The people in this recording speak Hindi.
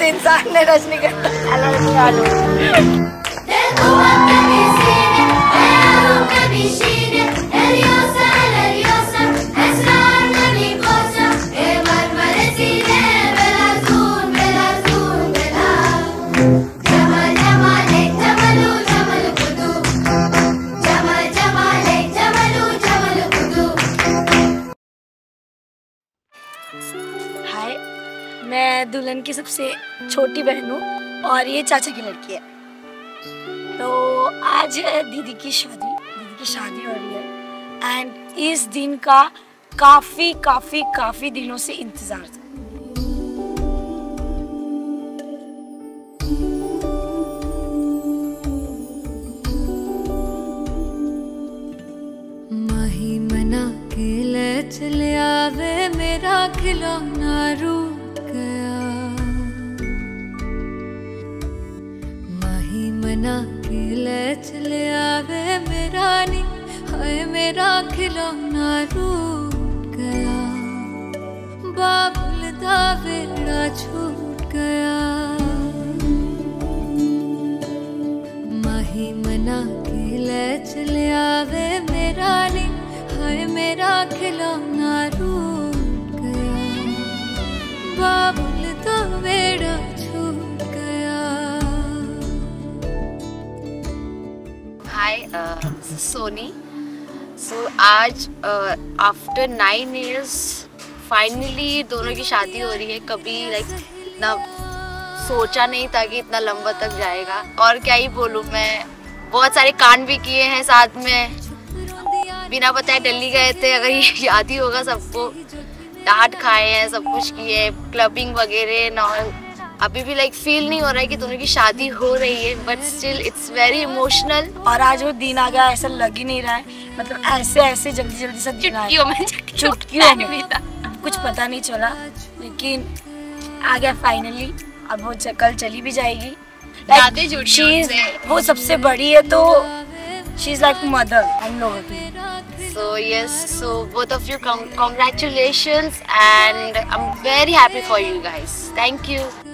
इंसान ने रजनीगंधा हाय, मैं दुल्हन की सबसे छोटी बहन हूँ और ये चाचा की लड़की है। तो आज है दीदी की शादी हो रही है एंड इस दिन का काफी दिनों से इंतजार था। चले आवे मेरा खिलौना रूठ गया, माही मना के ले चले आवे मेरा नी, हाय मेरा खिलौना रूठ गया, बाबुल दा वेड़ा छूट गया, माही मना के ले चले आवे मेरा नी, हाय मेरा खिलौना रूठ गया, बाबुल तो वेड़ा छूट गया। हाय, सोनी। सो आज आफ्टर 9 years फाइनली दोनों की शादी हो रही है। कभी इतना सोचा नहीं था कि इतना लंबा तक जाएगा। और क्या ही बोलूँ, मैं बहुत सारे कांड भी किए हैं साथ में, बिना बताए दिल्ली गए थे, अगर ये याद ही होगा सबको, डांट खाए हैं, सब कुछ किए, क्लबिंग वगैरह ना। अभी भी फील नहीं हो रहा है कि दोनों की शादी हो रही है, but still it's very emotional. और आज वो दिन आ गया, ऐसा लग ही नहीं रहा है, मतलब ऐसे जल्दी सब चुटकियों में कुछ पता नहीं चला, लेकिन आ गया फाइनली। अब वो कल चली भी जाएगी। वो सबसे बड़ी है तो शी इज लाइक मदर हम लोगों की। So yes, so both of you congratulations and I'm very happy for you guys. Thank you.